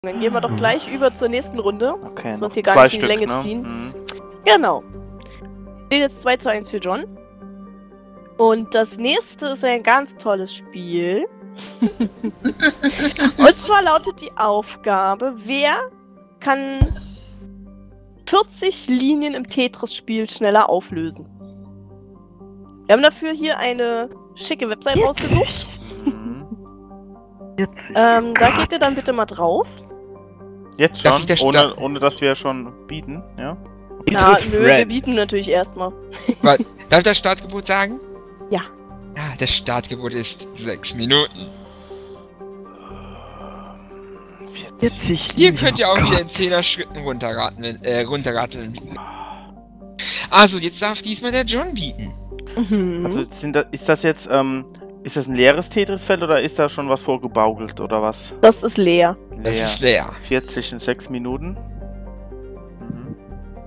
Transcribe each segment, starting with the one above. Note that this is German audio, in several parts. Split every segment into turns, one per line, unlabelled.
Dann gehen wir doch gleich über zur nächsten Runde.
Okay,
dass wir
noch
es hier gar
zwei
nicht in die
Stück,
Länge
ne?
ziehen.
Mhm.
Genau. Steht jetzt 2:1 für John. Und das nächste ist ein ganz tolles Spiel. Und zwar lautet die Aufgabe, wer kann 40 Linien im Tetris-Spiel schneller auflösen? Wir haben dafür hier eine schicke Website rausgesucht.
Mhm.
Da geht ihr dann bitte mal drauf.
Jetzt
Darf
schon,
ich das
ohne dass wir schon bieten, ja?
Na, nö, wir bieten natürlich erstmal.
Darf ich das Startgebot sagen?
Ja.
Ja, das Startgebot ist 6 Minuten.
40.
Hier könnt ihr auch wieder in 10er Schritten runterratteln. Also, jetzt darf diesmal der John bieten.
Mhm.
Also ist das jetzt, ist das ein leeres Tetris-Feld oder ist da schon was vorgebaukelt oder was?
Das ist leer.
Das ist leer.
40 in 6 Minuten. Mhm.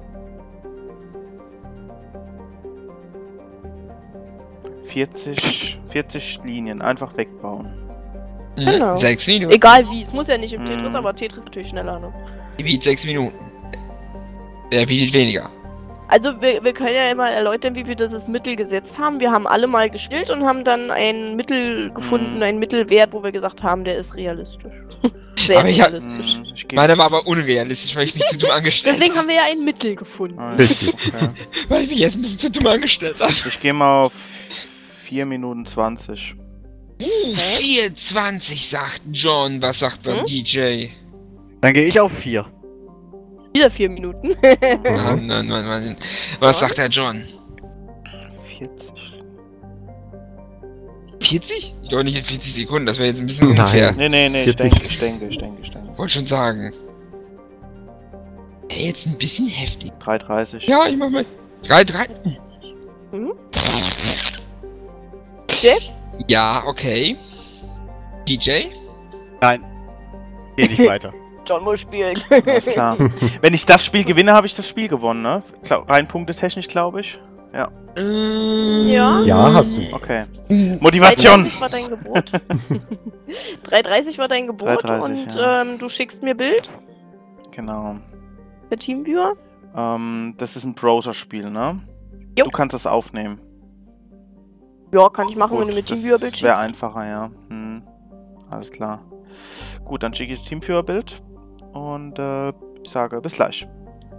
...40 Linien, einfach wegbauen.
Genau.
6 Minuten.
Egal wie, es muss ja nicht im Tetris, aber Tetris ist natürlich schneller, ne?
Ihr bietet 6 Minuten. Wer bietet weniger?
Also wir können ja immer erläutern, wie wir das Mittel gesetzt haben. Wir haben alle mal gespielt und haben dann ein Mittel gefunden, einen Mittelwert, wo wir gesagt haben, der ist realistisch. Sehr
Aber ich hab-
realistisch.
Meiner war aber unrealistisch, weil ich mich zu dumm angestellt habe.
Deswegen haben wir ja ein Mittel gefunden.
Richtig. Okay.
Weil ich mich jetzt ein bisschen zu dumm angestellt habe.
Ich gehe mal auf 4 Minuten 20.
4,20 sagt John. Was sagt dann DJ?
Dann gehe ich auf 4.
Wieder 4 Minuten.
Mann. Was sagt der John?
40.
40? Ich glaube nicht in 40 Sekunden, das wäre jetzt ein bisschen unfair.
Nee,
40.
ich denke.
Wollte schon sagen. Hey, jetzt ein bisschen heftig.
3,30.
Ja, ich mach mal. 3.
Jay?
Ja, okay. DJ?
Nein. Geh nicht weiter.
John muss spielen.
Alles klar. Wenn ich das Spiel gewinne, habe ich das Spiel gewonnen, ne? Rein punktetechnisch, glaube ich. Ja.
Ja.
Ja, hast du.
Okay. Motivation!
3:30 war dein Gebot. 3:30 war dein Gebot
3:30,
und
ja.
du schickst mir Bild
Genau.
per Teamviewer.
Das ist ein Browser-Spiel, ne?
Jo.
Du kannst das aufnehmen.
Ja, kann ich machen,
Gut,
wenn du mir
das
Teamviewer-Bild
wäre
schickst.
einfacher, ja. Alles klar. Gut, dann schicke ich Teamviewer-Bild und ich sage bis gleich.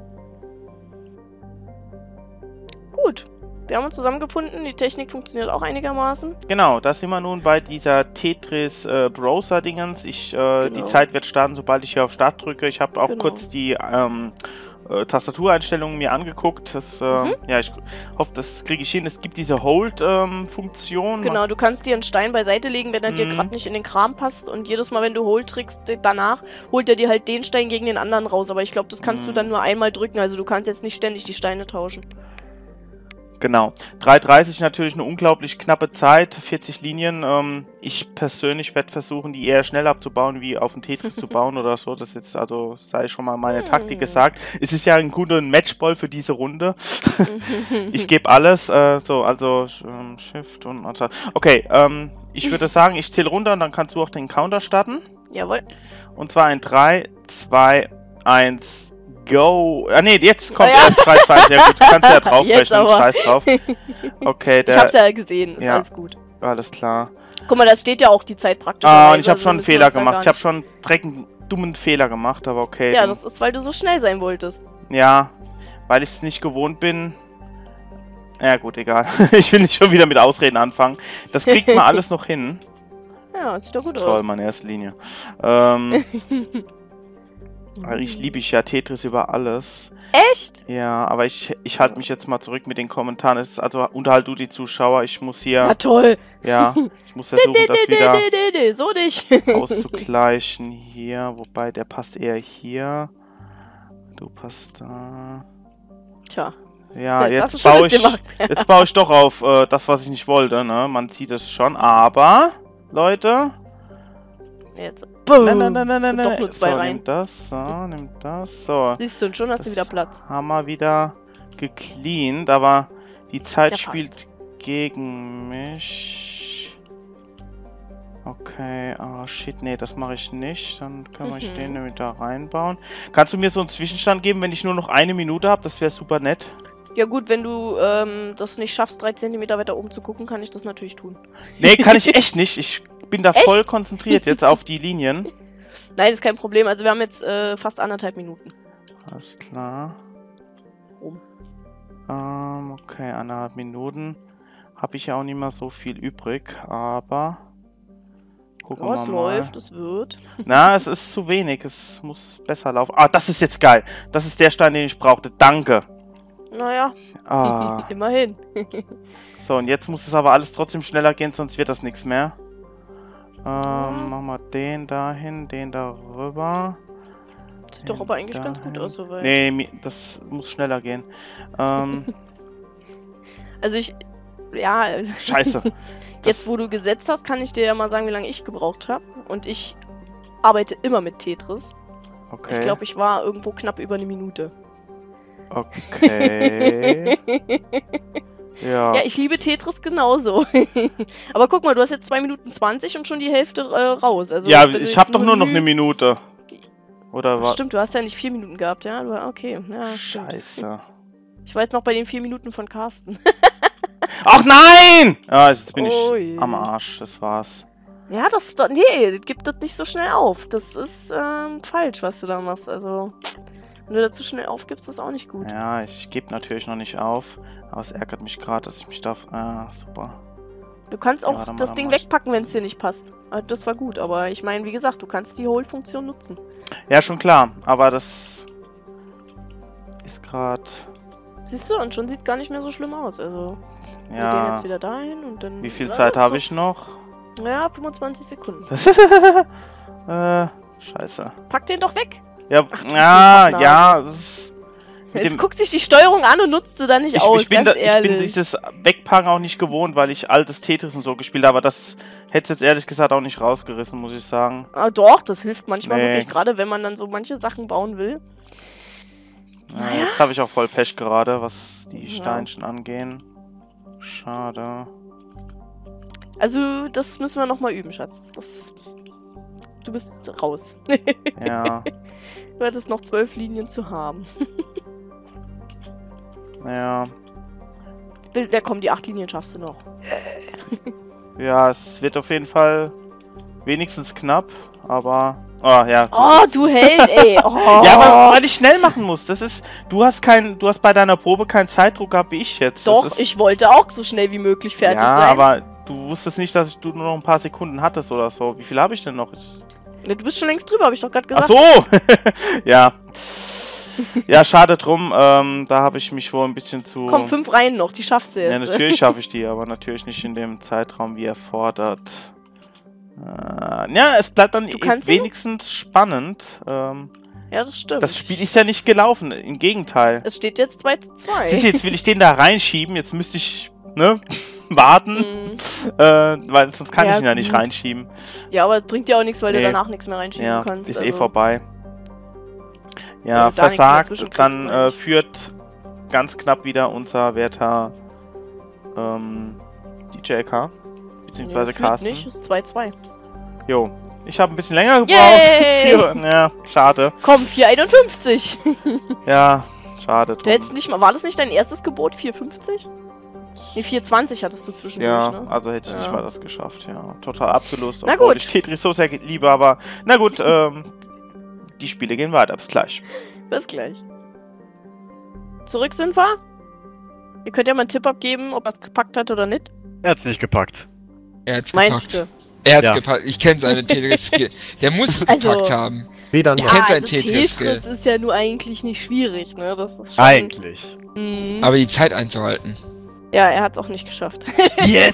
Gut. Wir haben uns zusammengefunden, die Technik funktioniert auch einigermaßen.
Genau, da sind wir nun bei dieser Tetris Browser-Dingens. Die Zeit wird starten, sobald ich hier auf Start drücke. Ich habe auch kurz die Tastatureinstellungen mir angeguckt. Das, ja, ich hoffe, das kriege ich hin. Es gibt diese Hold-Funktion.
Genau, du kannst dir einen Stein beiseite legen, wenn er dir gerade nicht in den Kram passt. Und jedes Mal, wenn du Hold trickst, danach holt er dir halt den Stein gegen den anderen raus. Aber ich glaube, das kannst du dann nur einmal drücken. Also du kannst jetzt nicht ständig die Steine tauschen.
Genau. 3:30 natürlich eine unglaublich knappe Zeit, 40 Linien. Ich persönlich werde versuchen, die eher schnell abzubauen, wie auf den Tetris zu bauen oder so. Das jetzt, also sei schon mal meine Taktik gesagt. Es ist ja ein guter Matchball für diese Runde. Ich gebe alles. Shift und... Okay, ich würde sagen, ich zähle runter und dann kannst du auch den Counter starten.
Jawohl.
Und zwar in 3, 2, 1... Go! Ah ne, jetzt kommt erst 3:20. Ja gut, du kannst ja draufrechnen, scheiß drauf. Okay,
ich hab's ja gesehen, ist alles gut.
Alles klar.
Guck mal, da steht ja auch die Zeit praktisch.
Und ich habe schon einen Fehler gemacht. Ich habe schon einen dummen Fehler gemacht, aber okay.
Ja, das ist, weil du so schnell sein wolltest.
Ja, weil ich es nicht gewohnt bin. Ja gut, egal. Ich will nicht schon wieder mit Ausreden anfangen. Das kriegt man alles noch hin.
Ja, das sieht doch gut aus.
Toll, meine erste Linie. Ich liebe ja Tetris über alles.
Echt?
Ja, aber ich halte mich jetzt mal zurück mit den Kommentaren. Also unterhalt du die Zuschauer. Ich muss hier...
Na toll.
Ja, ich muss versuchen, das wieder
Nee, so nicht.
auszugleichen hier. Wobei, der passt eher hier. Du passt da.
Tja.
Ja,
jetzt
jetzt baue ich doch auf das, was ich nicht wollte. Ne? Man sieht es schon, aber... Leute...
Jetzt.
Nein.
Doch nur 2 rein.
Nimm das, so.
Siehst du, und schon hast du wieder Platz.
Haben wir wieder gecleant, aber die Zeit
Ja,
spielt gegen mich. Okay, ah shit, nee, das mache ich nicht. Dann kann ich den nämlich da reinbauen. Kannst du mir so einen Zwischenstand geben, wenn ich nur noch 1 Minute habe? Das wäre super nett.
Ja gut, wenn du das nicht schaffst, 3 Zentimeter weiter oben zu gucken, kann ich das natürlich tun.
Nee, kann ich echt nicht. Ich bin da voll konzentriert jetzt auf die Linien.
Nein, ist kein Problem. Also wir haben jetzt fast 1,5 Minuten.
Alles klar.
Rum.
Okay, 1,5 Minuten. Habe ich ja auch nicht mehr so viel übrig, aber... Gucken wir mal.
Es läuft, es wird.
Na, es ist zu wenig. Es muss besser laufen. Ah, das ist jetzt geil. Das ist der Stein, den ich brauchte. Danke.
Naja,
Ah.
immerhin.
So, und jetzt muss es aber alles trotzdem schneller gehen, sonst wird das nichts mehr. Machen wir den dahin, den darüber.
Sieht doch aber eigentlich ganz gut aus soweit.
Nee, das muss schneller gehen.
Also ich... Ja...
Scheiße.
Jetzt, wo du gesetzt hast, kann ich dir ja mal sagen, wie lange ich gebraucht habe. Und ich arbeite immer mit Tetris.
Okay.
Ich glaube, ich war irgendwo knapp über 1 Minute.
Okay. Ja.
Ja, ich liebe Tetris genauso. Aber guck mal, du hast jetzt 2 Minuten 20 und schon die Hälfte raus. Also,
Ja, ich habe doch nur noch 1 Minute. Oder was?
Stimmt, du hast ja nicht 4 Minuten gehabt, ja? Okay, ja, stimmt.
Scheiße.
Ich war jetzt noch bei den 4 Minuten von Carsten.
Ach nein! Ah, jetzt bin
Oh
ich
je.
am Arsch. Das war's.
Ja, nee, gib das nicht so schnell auf. Das ist falsch, was du da machst. Also, wenn du da zu schnell aufgibst, ist das auch nicht gut.
Ja, ich gebe natürlich noch nicht auf. Aber es ärgert mich gerade, dass ich mich darf. Ah, super.
Du kannst auch
warte mal,
das
dann
Ding
mach ich-
wegpacken, wenn es dir nicht passt. Das war gut, aber ich meine, wie gesagt, du kannst die Hold-Funktion nutzen.
Ja, schon klar. Aber das ist gerade.
Siehst du, und schon sieht es gar nicht mehr so schlimm aus. Also, wir gehen
Ja.
jetzt wieder dahin und dann...
Wie viel
Ja,
Zeit
so-
habe ich noch?
Ja, 25 Sekunden.
Scheiße.
Pack den doch weg.
Ja,
Ach, du
ja,
bist ein
ja. Das ist, mit
Jetzt
dem-
guckt sich die Steuerung an und nutzt sie dann nicht aus,
ich bin
ganz ehrlich.
dieses Wegpacken auch nicht gewohnt, weil ich altes Tetris und so gespielt habe. Aber das hätte es jetzt ehrlich gesagt auch nicht rausgerissen, muss ich sagen.
Ah, doch, das hilft manchmal
Nee.
wirklich, gerade wenn man dann so manche Sachen bauen will. Naja.
Jetzt habe ich auch voll Pech gerade, was die
Ja.
Steinchen angehen. Schade.
Also, das müssen wir nochmal üben, Schatz. Du bist raus.
Ja,
Du hattest noch 12 Linien zu haben.
ja.
Ja, komm, die 8 Linien schaffst du noch.
Ja, es wird auf jeden Fall wenigstens knapp, aber... Oh, ja. gut,
Oh,
jetzt-
du Held, ey. Oh.
Ja, aber weil ich schnell machen muss. Das ist... Du hast bei deiner Probe keinen Zeitdruck gehabt wie ich jetzt.
Doch,
das ist,
ich wollte auch so schnell wie möglich fertig
ja,
sein.
aber du wusstest nicht, dass du nur noch ein paar Sekunden hattest oder so. Wie viel habe ich denn noch?
Du bist schon längst drüber, habe ich doch gerade
Ach
gesagt.
so! Ja. Ja, schade drum. Da habe ich mich wohl ein bisschen zu...
Komm, 5 Reihen noch, die schaffst du jetzt.
Ja, natürlich schaffe ich die, aber natürlich nicht in dem Zeitraum, wie erfordert. Ja, es bleibt dann
kannst
wenigstens spannend.
Ja, das stimmt.
Das Spiel ist ja nicht gelaufen, im Gegenteil.
Es steht jetzt 2:2.
Siehst du, jetzt will ich den da reinschieben, jetzt müsste ich, ne, warten, weil sonst kann
Ja,
ich ihn ja nicht
gut.
reinschieben.
Ja, aber es bringt dir auch nichts, weil
Nee.
du danach nichts mehr reinschieben
Ja,
kannst.
ist
also.
vorbei.
Wenn
Ja,
du da nichts mehr
versagt,
dazwischen kriegst,
dann
meine ich.
führt ganz knapp wieder unser werter DJK, beziehungsweise
Ja, führt
Carsten.
nicht, ist 2:2.
Jo, ich habe ein bisschen länger gebraucht.
Yay!
Ja, schade.
Komm, 4:51.
Ja, schade.
Du hättest nicht mal, war das nicht dein erstes Gebot, 4:50? Nee, 4:20 hattest du zwischendurch,
Ja,
ne?
also hätte ich nicht
Ja.
mal das geschafft, ja. Total Abgelust,
Na
obwohl
gut.
ich Tetris so sehr liebe, aber na gut, die Spiele gehen weiter, bis gleich.
Bis gleich. Zurück sind wir. Ihr könnt ja mal einen Tipp abgeben, ob er es gepackt hat oder nicht.
Er hat's nicht gepackt.
Er hat's
Meinst
gepackt.
du?
Er hat's
Ja.
gepackt. Ich kenne seine Tetris-Skill. Der muss es
Also-
gepackt haben.
Wieder
Ja.
noch.
kennt sein
also
Tetris-Skill.
Tetris ist ja nur eigentlich nicht schwierig, ne? Das ist schon...
Eigentlich.
Mhm.
Aber die Zeit einzuhalten.
Ja, er hat es auch nicht geschafft.
Yes!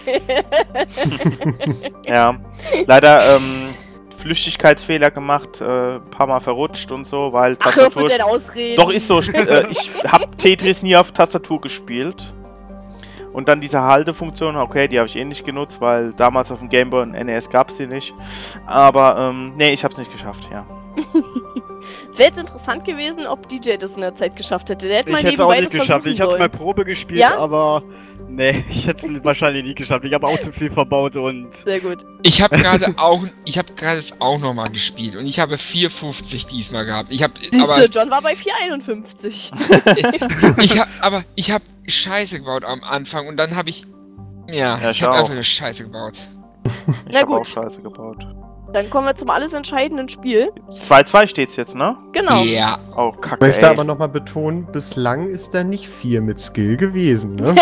Ja, leider Flüchtigkeitsfehler gemacht, ein paar Mal verrutscht und so, weil
Ach, hör auf
Tastatur...
mit den Ausreden.
Doch, ist so. Ich habe Tetris nie auf Tastatur gespielt. Und dann diese Haltefunktion, okay, die habe ich eh nicht genutzt, weil damals auf dem Game Boy und NES gab es die nicht. Aber, nee, ich habe es nicht geschafft, ja.
Es wäre jetzt interessant gewesen, ob DJ das in der Zeit geschafft hätte. Der hätte mal
Ich hätte es auch
nebenbei
nicht
das
geschafft.
versuchen
Ich hab's
sollen.
mal Probe gespielt,
Ja?
aber Nee, ich hätte es wahrscheinlich nicht geschafft. Ich habe auch zu viel verbaut und...
Sehr gut.
Ich habe gerade es auch nochmal gespielt und ich habe 4,50 diesmal gehabt.
Siehste, John war bei 4,51.
Ich habe Scheiße gebaut am Anfang und dann habe ich... Ja,
Ja,
ich habe
auch.
einfach eine Scheiße gebaut.
Ich
Na
habe
gut.
auch Scheiße gebaut.
Dann kommen wir zum alles entscheidenden Spiel.
2-2 steht's jetzt, ne?
Genau.
Ja.
Oh,
Ich
kacke,
möchte
ey.
aber nochmal betonen, bislang ist da nicht viel mit Skill gewesen, ne?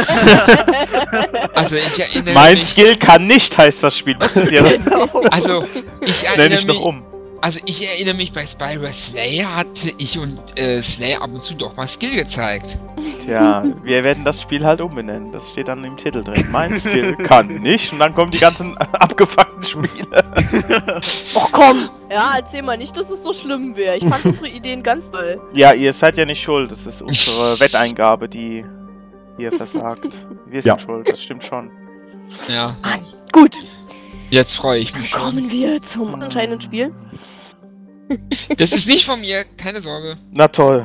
Also ich erinnere
Mein
mich...
Skill kann nicht, heißt das Spiel. Wusstet ihr?
Also, ich
Nenn
erinnere
ich noch
mich...
um.
Also ich erinnere mich, bei Spyro Slayer hatte ich und Slayer ab und zu doch mal Skill gezeigt.
Tja, wir werden das Spiel halt umbenennen. Das steht dann im Titel drin. Mein Skill kann nicht. Und dann kommen die ganzen abgefuckten Spiele.
Och komm! Ja, erzähl mal nicht, dass es so schlimm wäre. Ich fand unsere Ideen ganz toll.
Ja, ihr seid ja nicht schuld. Das ist unsere Wetteingabe, die hier versagt. Wir sind
Ja.
schuld, das stimmt schon.
Ja,
Gut,
jetzt freue ich mich schon.
kommen wir zum entscheidenden Spiel.
Das ist nicht von mir, keine Sorge.
Na toll.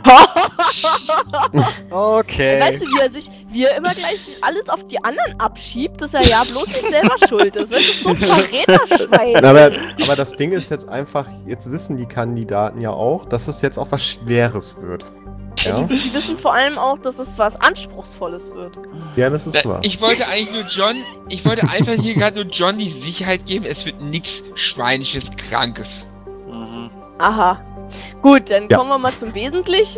Okay.
Weißt du, wie er immer gleich alles auf die anderen abschiebt, dass er ja bloß nicht selber schuld ist. Weißt du, so ein Verräterschwein.
Aber das Ding ist jetzt einfach, jetzt wissen die Kandidaten ja auch, dass es jetzt auch was Schweres wird. Ja,
Die wissen vor allem auch, dass es was Anspruchsvolles wird.
ja das ist wahr.
Ich wollte eigentlich nur ich wollte einfach hier gerade nur John die Sicherheit geben, es wird nichts Schweinisches, Krankes.
Mhm.
Aha. Gut, dann
Ja.
kommen wir mal zum Wesentlichen.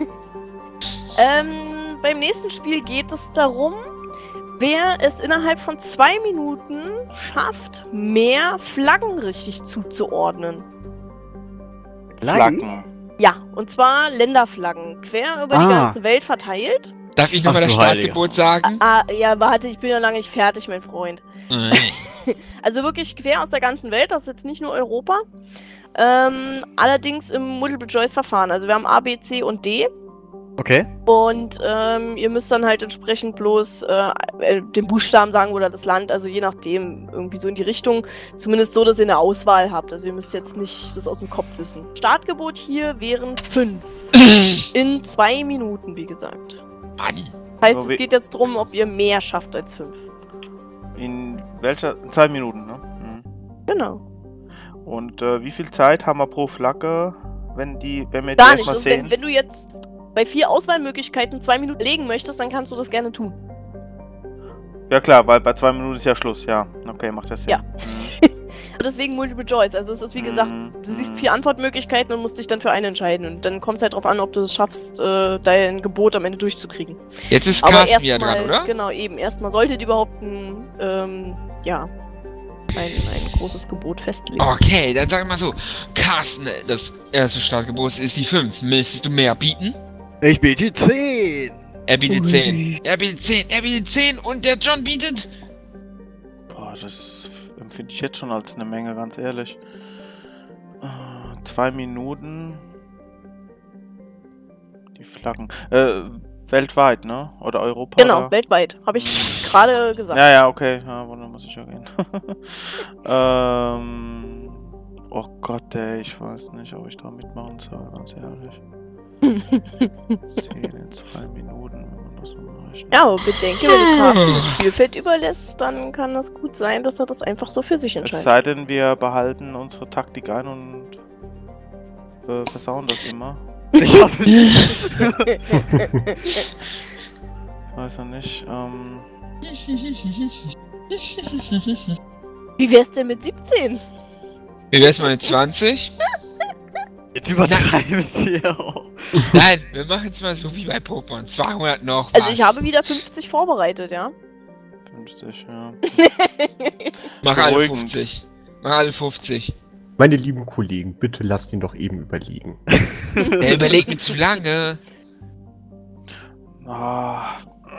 Beim nächsten Spiel geht es darum, wer es innerhalb von 2 Minuten schafft, mehr Flaggen richtig zuzuordnen.
Flaggen.
Ja, und zwar Länderflaggen, quer über die ganze Welt verteilt.
Darf ich nochmal
Ach
das
du Heiliger.
Startgebot sagen?
Ja, warte, ich bin ja lange nicht fertig, mein Freund. Also wirklich quer aus der ganzen Welt, das ist jetzt nicht nur Europa. Allerdings im Multiple-Choice-Verfahren. Also wir haben A, B, C und D.
Okay.
Und ihr müsst dann halt entsprechend bloß den Buchstaben sagen oder das Land, also je nachdem, irgendwie so in die Richtung. Zumindest so, dass ihr eine Auswahl habt. Also ihr müsst jetzt nicht das aus dem Kopf wissen. Startgebot hier wären 5. In 2 Minuten, wie gesagt.
Mann.
Heißt,
So
es geht jetzt darum, ob ihr mehr schafft als 5.
In welcher? 2 Minuten, ne? Mhm.
Genau.
Und wie viel Zeit haben wir pro Flagge, wenn wir die
Gar nicht.
erstmal
Also
sehen?
wenn du jetzt bei 4 Auswahlmöglichkeiten 2 Minuten legen möchtest, dann kannst du das gerne tun.
Ja klar, weil bei 2 Minuten ist ja Schluss, ja. Okay, macht das Sinn.
Ja.
Mhm.
Und deswegen Multiple Choice. Also es ist wie gesagt,
Mhm.
du siehst 4 Antwortmöglichkeiten und musst dich dann für eine entscheiden. Und dann kommt es halt drauf an, ob du es schaffst, dein Gebot am Ende durchzukriegen.
Jetzt ist
Aber
Carsten wieder
erstmal,
dran, oder?
genau, eben. Erstmal solltet ihr überhaupt ein großes Gebot festlegen.
Okay, dann sag mal so. Carsten, das erste Startgebot ist die 5. Möchtest du mehr bieten?
Ich biete 10.
Er bietet 10. Er bietet 10. Er bietet 10 und der John bietet...
Boah, das empfinde ich jetzt schon als eine Menge, ganz ehrlich. 2 Minuten. Die Flaggen. Weltweit, ne? Oder Europa?
Genau,
oder?
weltweit. Habe ich gerade gesagt.
Ja, ja, okay. Ja, dann muss ich ja gehen. Oh Gott, ey, ich weiß nicht, ob ich da mitmachen soll, ganz ehrlich. 10 in 2 Minuten, wenn man das so rechnet.
Ja, aber bedenke, wenn du Carsten das Spielfeld überlässt, dann kann das gut sein, dass er das einfach so für sich
Es
entscheidet.
sei denn, wir behalten unsere Taktik ein und versauen das immer.
Ich hoffe nicht.
Ich weiß ja nicht.
Wie wär's denn mit 17?
Wie wär's mal mit 20?
Jetzt übertreiben sie ja.
Nein, wir machen es mal so wie bei Pokémon. 200 noch.
Also
was?
ich habe wieder 50 vorbereitet, ja?
50, ja.
Mach alle
beruhigend.
50. Mach alle 50.
Meine lieben Kollegen, bitte lasst ihn doch eben überlegen.
Er überlegt mir zu lange.
Ah.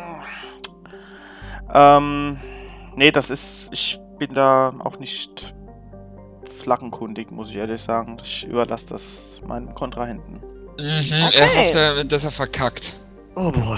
Nee, das ist. Ich bin da auch nicht flaggenkundig, muss ich ehrlich sagen. Ich überlasse das meinen Kontrahenten.
Er
Okay.
hofft damit, dass er verkackt.
Oh Gott.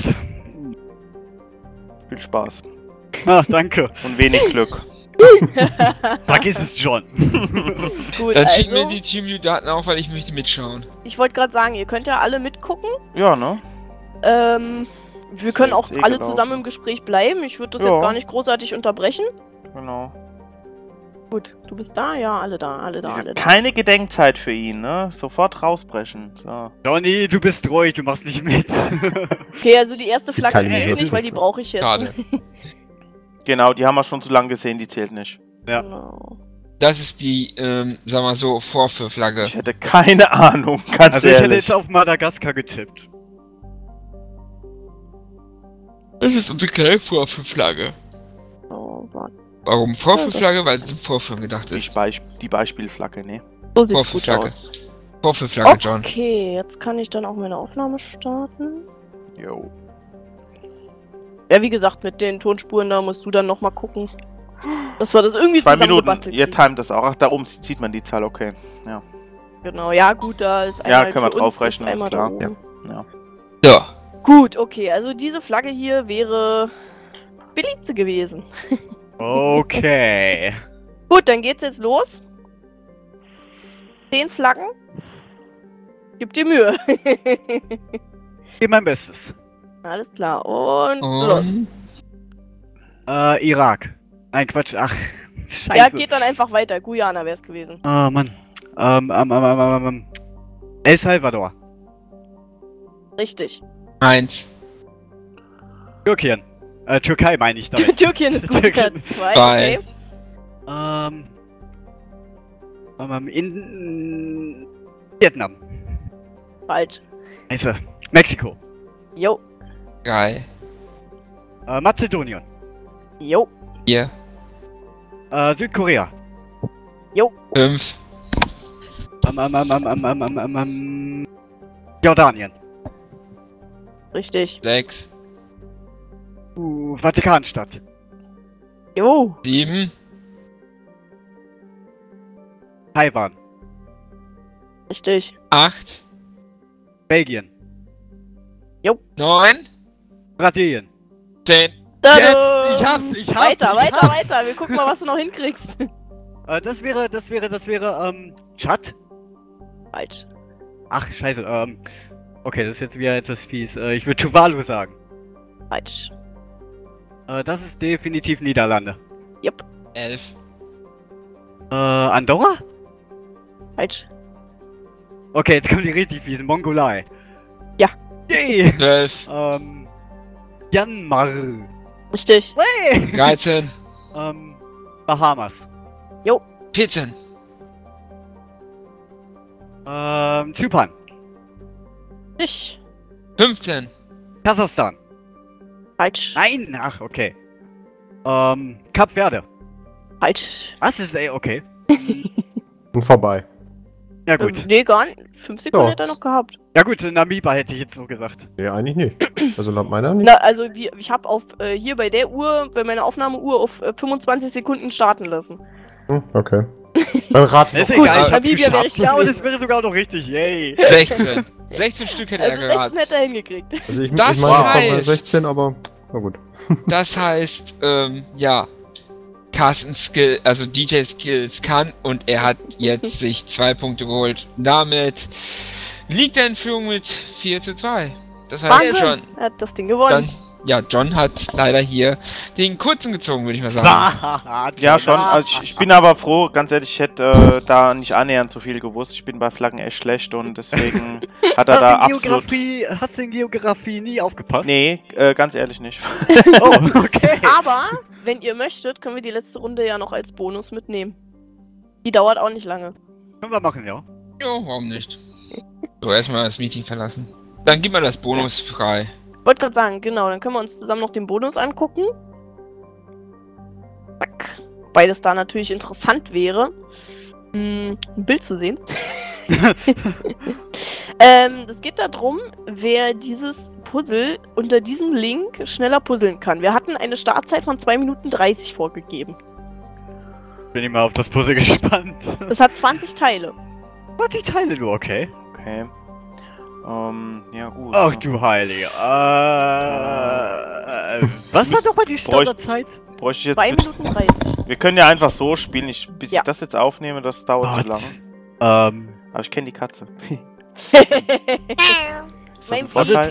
Viel Spaß.
Ach, danke.
Und wenig Glück.
Vergiss es, John.
Gut,
Dann schicken wir
also,
die Teamview-Daten auch, weil ich möchte mitschauen.
ich wollte gerade sagen, ihr könnt ja alle mitgucken.
Ja, ne?
Wir können auch
Ist eh
alle
gelaufen.
zusammen im Gespräch bleiben. Ich würde das
Ja.
jetzt gar nicht großartig unterbrechen.
Genau.
Gut, du bist da? Ja, alle da, alle da, alle da.
Keine Gedenkzeit für ihn, ne? Sofort rausbrechen. So.
Johnny, du bist ruhig, du machst nicht mit.
Okay, also die erste Flagge
keine
zählt nicht,
Minute.
weil die brauche ich jetzt.
Schade.
Genau, die haben wir schon zu lange gesehen, die zählt nicht.
Ja.
Genau.
Das ist die, sagen wir so, Vorführflagge.
Ich hätte keine Ahnung, ganz
Also ich hätte
ehrlich.
jetzt auf Madagaskar getippt.
Das ist unsere kleine Vorführflagge.
Oh, warte.
Warum Vorführflagge?
das-
Weil es zum Vorführen gedacht
Die,
ist.
Die Beispielflagge, ne?
So sieht's gut
Vorführflagge.
aus.
Vorführflagge, John.
Okay, jetzt kann ich dann auch meine Aufnahme starten.
Jo.
Ja, wie gesagt, mit den Tonspuren, da musst du dann nochmal gucken. Dass wir das irgendwie
2 Minuten,
zusammengebastelt
ihr
kriegen.
timet das auch. Ach, da oben sieht man die Zahl, okay. Ja.
Genau, ja gut, da ist
Ja,
einmal
können wir
für uns,
draufrechnen,
ist einmal
klar.
da oben.
Ja.
So.
Gut, okay, also diese Flagge hier wäre Belize gewesen.
Okay.
Gut, dann geht's jetzt los. 10 Flaggen. Gib dir Mühe.
Gib mein Bestes.
Alles klar, und los.
Und
Irak. Nein, Quatsch. Ach, scheiße.
Ja, geht dann einfach weiter. Guyana wäre es gewesen.
Oh, Mann. El Salvador.
Richtig.
1,
Türkien. Türkei meine ich damit.
Türkien ist gut.
Türkien.
Ja, 2,
Zwei.
okay.
In Vietnam.
Falsch.
Scheiße. Mexiko.
Jo,
3,
Mazedonien.
jo,
4,
Südkorea.
jo.
5,
Jordanien.
Richtig.
6,
Vatikanstadt.
Jo,
7,
Taiwan.
richtig.
8,
Belgien.
9,
Brasilien.
10.
Tada!
Ich hab's, ich hab's.
Weiter,
ich
weiter,
hab's.
weiter. Wir gucken mal, was du noch hinkriegst.
Das wäre, Tschad?
Falsch.
Ach, scheiße, okay, das ist jetzt wieder etwas fies. Ich würde Tuvalu sagen.
Falsch.
Das ist definitiv Niederlande.
11,
Andorra?
Falsch.
Okay, jetzt kommen die richtig fiesen. Mongolei.
Ja.
Yay!
12,
Myanmar.
Richtig.
Hey!
13,
Bahamas.
14,
Zypern.
Nicht.
15,
Kasachstan.
Falsch.
Nein! Ach, okay. Kap Verde.
Falsch.
Was ist, okay.
Und vorbei.
Ja, gut.
Nee, gar nicht. 5 Sekunden
Ja.
hätte er noch gehabt.
Ja, gut, Namibia hätte ich jetzt so gesagt.
Nee, eigentlich nicht. Also laut meiner nicht.
Na, also ich habe auf hier bei der Uhr, bei meiner Aufnahmeuhr auf 25 Sekunden starten lassen.
Okay. Dann rate
Ist
noch.
egal, ich hab's
Namibia wäre
geschafft.
richtig
Ja, und
gewesen.
es wäre sogar noch richtig, yay.
16. 16 Stück hätte er
Also 16
geraten.
hätte er hingekriegt.
Also ich
Das
meine, das war bei
heißt-
16, aber na gut.
Das heißt, ja, Carsten Skill, also DJ Skills kann und er hat jetzt sich 2 Punkte geholt. Damit liegt er in Führung mit 4:2. Das heißt
Wahnsinn.
schon,
Er hat das Ding gewonnen.
dann, ja, John hat leider hier den kurzen gezogen, würde ich mal sagen.
Ja, schon. Also ich bin aber froh, ganz ehrlich, ich hätte da nicht annähernd so viel gewusst. Ich bin bei Flaggen echt schlecht und deswegen hat er da absolut...
Hast du in Geografie nie aufgepasst?
Nee, ganz ehrlich nicht.
Oh, okay.
Aber, wenn ihr möchtet, können wir die letzte Runde ja noch als Bonus mitnehmen. Die dauert auch nicht lange.
Können wir machen, ja.
Jo, warum nicht? So, erstmal das Meeting verlassen. Dann gib mal das Bonus frei.
Wollte gerade sagen, genau, dann können wir uns zusammen noch den Bonus angucken. Zack. Beides da natürlich interessant wäre, ein Bild zu sehen. Es geht darum, wer dieses Puzzle unter diesem Link schneller puzzeln kann. Wir hatten eine Startzeit von 2 Minuten 30 vorgegeben.
Bin ich mal auf das Puzzle gespannt.
Es hat 20 Teile.
Was, die Teile nur, okay.
Okay. Ja gut.
Ach du Heilige. Was war doch mal die Standardzeit?
Bräuchte ich jetzt
2
bitte...
Minuten 30.
Wir können ja einfach so spielen, bis
Ja.
ich das jetzt aufnehme, das dauert zu lange.
Ähm,
Aber ich kenne die Katze. Ist das ein
Mein
Vorteil?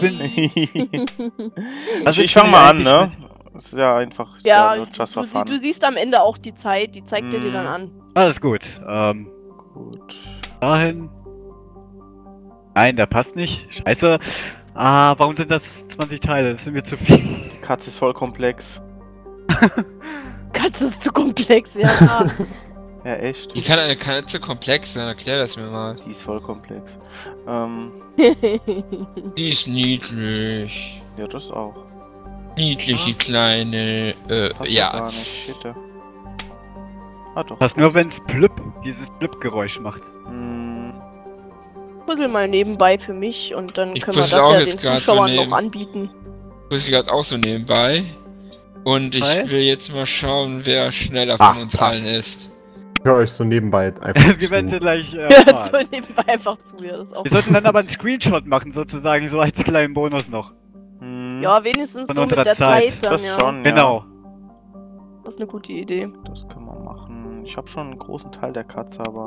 Also
Ich fange mal an, ne? Das ist ja einfach. Ist
Ja,
nur just for
du
fun.
siehst am Ende auch die Zeit, die zeigt er dir dann an.
Alles gut.
Gut.
Dahin. Nein, der passt nicht. Scheiße. Ah, warum sind das 20 Teile? Das sind mir zu viel.
Die Katze ist voll komplex.
Katze ist zu komplex, ja.
Ja, echt.
Wie kann eine Katze komplex sein? Erklär das mir mal.
Die ist voll komplex.
Die ist niedlich.
Ja, das auch.
Niedliche kleine,
Passt
ja.
Gar nicht, bitte. Ah, doch.
Passt nur, wenn's blüpp, dieses Blüpp-Geräusch macht.
Puzzle mal nebenbei für mich und dann
Ich
können wir
puzzle
das
auch
ja
jetzt
den
grad so
Zuschauern
neben.
noch anbieten.
Das ist gerade auch so nebenbei. Und ich
Weil?
will jetzt mal schauen, wer schneller
Ah,
von uns
passt.
allen ist.
Ich höre euch so nebenbei einfach
Wir werden sie
zu.
gleich
Ja,
erfahren.
so nebenbei einfach zu, ja, das auch.
Wir sollten dann aber einen Screenshot machen, sozusagen, so als kleinen Bonus noch.
Ja, wenigstens
Von
so mit
unserer
der
Zeit.
Zeit dann,
Das
ja.
schon,
Genau.
ja.
Das ist eine gute Idee.
Das können wir machen. Ich habe schon einen großen Teil der Katze, aber.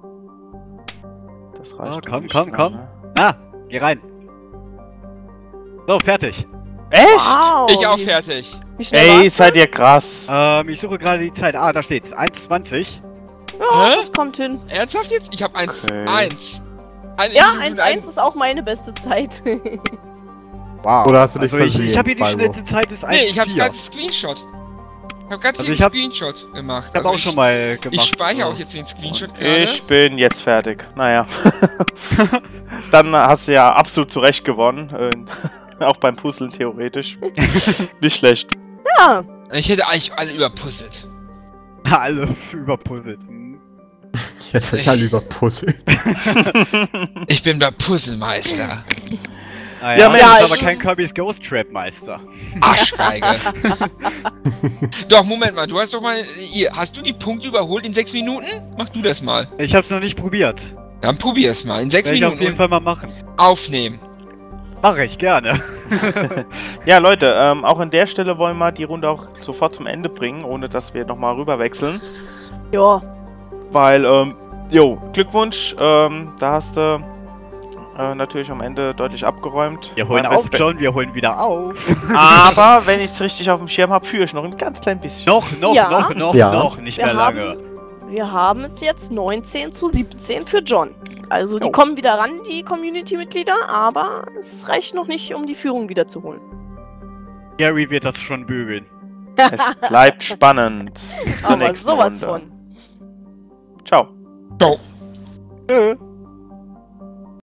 Das reicht.
Ah,
doch
komm,
nicht
komm, komm.
lange.
Ah, geh rein. So, fertig.
Echt?
Wow,
Ich auch
wie-
fertig.
Wie schnell
Ey,
war's
seid ihr krass.
Ich suche gerade die Zeit. Ah, da steht's. 1,20.
denn? Ja,
Hä?
das kommt hin.
Ernsthaft jetzt? Ich habe 1.
Okay.
1. Eine
Ja,
Minute und
1-1 ist auch meine beste Zeit.
Wow.
Oder hast du dich
also
versehen,
ich habe hier die
Spyro?
schnellste Zeit ist 1,4.
Nee, ich hab's ganz Screenshot. Ich hab ganz
Also
viel
ich hab-
Screenshot gemacht.
Ich habe auch schon mal gemacht.
Ich speichere auch
so.
jetzt den Screenshot gerade.
Ich bin jetzt fertig. Naja. Dann hast du ja absolut zu Recht gewonnen. Auch beim Puzzeln theoretisch. Nicht schlecht.
Ja,
Ich hätte eigentlich alle überpuzzelt.
Alle überpuzzelt. Hm.
Jetzt wird alle über Puzzle.
Ich bin der Puzzlemeister.
Ah,
Ja,
ja,
Mensch.
das ist aber kein Kirby's Ghost Trap Meister.
Arschgeige. Doch, Moment mal, du hast doch mal. Hier, hast du die Punkte überholt in 6 Minuten? Mach du das mal.
Ich hab's noch nicht probiert.
Dann probier es mal. In 6
Werde ich auf
Minuten
jeden Fall mal machen.
aufnehmen.
Mache ich gerne.
Ja, Leute, auch an der Stelle wollen wir die Runde auch sofort zum Ende bringen, ohne dass wir nochmal rüber wechseln.
ja.
Weil, Glückwunsch, da hast du natürlich am Ende deutlich abgeräumt.
Wir holen
Mein
auf,
Respekt.
John, wir holen wieder auf.
Aber wenn ich es richtig auf dem Schirm habe, führe ich noch ein ganz klein bisschen.
Noch,
Ja.
noch, nicht
Wir
mehr lange.
Wir haben es jetzt 19:17 für John. Also die
Jo.
kommen wieder ran, die Community-Mitglieder, aber es reicht noch nicht, um die Führung wiederzuholen.
Gary wird das schon bügeln.
Es bleibt spannend. Bis zur
Aber
nächsten
sowas
Runde.
von.
Ciao.
Ciao.
Tschö.